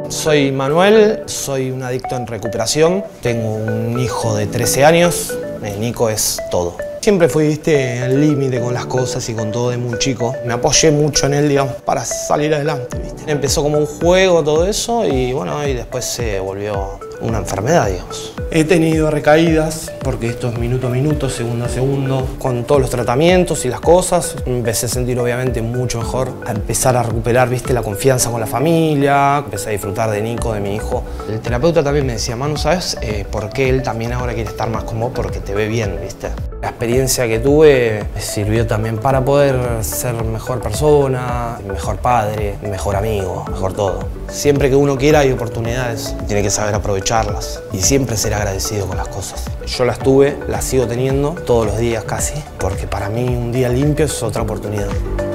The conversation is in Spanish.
Soy Manuel, soy un adicto en recuperación, tengo un hijo de 13 años, Nico es todo. Siempre fui, viste, al límite con las cosas y con todo de muy chico. Me apoyé mucho en él, digamos, para salir adelante, viste. Empezó como un juego todo eso y bueno, y después se volvió una enfermedad, digamos. He tenido recaídas, porque esto es minuto a minuto, segundo a segundo. Con todos los tratamientos y las cosas, me empecé a sentir obviamente mucho mejor. A empezar a recuperar, viste, la confianza con la familia. Empecé a disfrutar de Nico, de mi hijo. El terapeuta también me decía, Manu, ¿sabes por qué él también ahora quiere estar más con vos? Porque te ve bien, viste. La experiencia que tuve me sirvió también para poder ser mejor persona, mejor padre, mejor amigo, mejor todo. Siempre que uno quiera hay oportunidades, tiene que saber aprovecharlas y siempre ser agradecido con las cosas. Yo las tuve, las sigo teniendo todos los días casi, porque para mí un día limpio es otra oportunidad.